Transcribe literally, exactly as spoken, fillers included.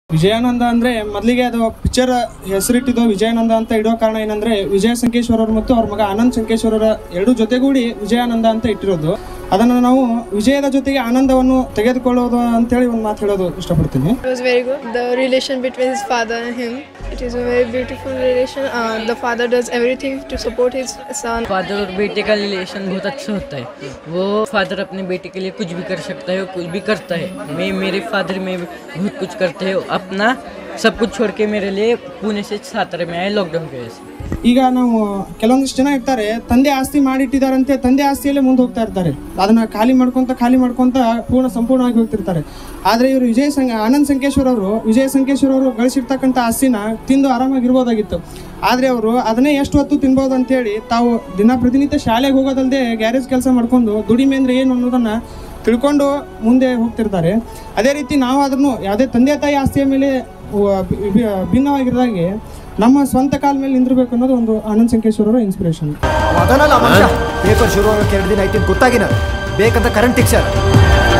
ವಿಜಯಾನಂದ ಅಂದರೆ ಮೊದಲಿಗೆ ಅದು ಪಿಕ್ಚರ್ ಹೆಸರಿಟ್ಟಿದ್ದು ವಿಜಯಾನಂದ ಅಂತ ಇಡೋ ಕಾರಣ ಏನಂದರೆ ವಿಜಯ ಸಂಕೇಶ್ವರ ಅವರು ಮತ್ತು ಅವ್ರ ಮಗ ಆನಂದ್ ಸಂಕೇಶ್ವರರ ಎರಡು ಜೊತೆಗೂಡಿ ವಿಜಯಾನಂದ ಅಂತ ಇಟ್ಟಿರೋದು. ಅದನ್ನು ನಾವು ವಿಜಯದ ಜೊತೆಗೆ ಆನಂದವನ್ನು ತೆಗೆದುಕೊಳ್ಳೋದು ಅಂತೇಳಿ ಒಂದು ಮಾತು ಹೇಳೋದು ಇಷ್ಟಪಡ್ತೀನಿ. It was very good. The relation between his father and him, it is a very beautiful relation. Uh, the father does everything to support his son. Father और बेटे का रिलेशन बहुत अच्छा होता है. वो फादर अपने बेटे के लिए कुछ भी कर सकता है, कुछ भी करता है. मैं मेरे फादर में बहुत कुछ करते हैं. अपना सब कुछ छोड़ के मेरे लिए पुणे से सातारा में आए लॉकडाउन की वजह से. ಈಗ ನಾವು ಕೆಲವೊಂದಿಷ್ಟು ಜನ ಇರ್ತಾರೆ, ತಂದೆ ಆಸ್ತಿ ಮಾಡಿಟ್ಟಿದ್ದಾರಂತೆ, ತಂದೆ ಆಸ್ತಿಯಲ್ಲೇ ಮುಂದೆ ಹೋಗ್ತಾ ಇರ್ತಾರೆ. ಅದನ್ನ ಖಾಲಿ ಮಾಡ್ಕೊಂತ ಖಾಲಿ ಮಾಡ್ಕೊಂತ ಪೂರ್ಣ ಸಂಪೂರ್ಣವಾಗಿ ಹೋಗ್ತಿರ್ತಾರೆ. ಆದರೆ ಇವರು ವಿಜಯ ಸಂಘ ಆನಂದ್ ಸಂಕೇಶ್ವರ ಅವರು ವಿಜಯ ಸಂಕೇಶ್ವರ ಅವರು ಗಳಿಸಿರ್ತಕ್ಕಂಥ ಆಸ್ತಿನ ತಿಂದು ಆರಾಮಾಗಿರ್ಬೋದಾಗಿತ್ತು. ಆದರೆ ಅವರು ಅದನ್ನೇ ಎಷ್ಟು ಹೊತ್ತು ತಿನ್ಬೋದು ಅಂತೇಳಿ ತಾವು ದಿನ ಪ್ರತಿನಿತ್ಯ ಶಾಲೆಗೆ ಹೋಗೋದಲ್ಲದೆ ಗ್ಯಾರೇಜ್ ಕೆಲಸ ಮಾಡ್ಕೊಂಡು ದುಡಿಮೆ ಅಂದರೆ ಏನು ಅನ್ನೋದನ್ನು ತಿಳ್ಕೊಂಡು ಮುಂದೆ ಹೋಗ್ತಿರ್ತಾರೆ. ಅದೇ ರೀತಿ ನಾವು ಅದನ್ನು ಯಾವುದೇ ತಂದೆ ತಾಯಿ ಆಸ್ತಿಯ ಮೇಲೆ ಭಿನ್ನವಾಗಿರೋದಾಗೆ ನಮ್ಮ ಸ್ವಂತ ಕಾಲ ಮೇಲೆ ನಿಂದಿರಬೇಕು ಅನ್ನೋದು ಒಂದು ಆನಂದ್ ಸಂಕೇಶ್ವರ ಇನ್ಸ್ಪಿರೇಷನ್. ಪೇಪರ್ ಶುರು ಆಗೋಕೆ ಎರಡು ದಿನ ಐತಿ ಗೊತ್ತಾಗಿನ ಬೇಕಂತ ಕರೆಂಟ್ ಟಿಕ್ಸರ್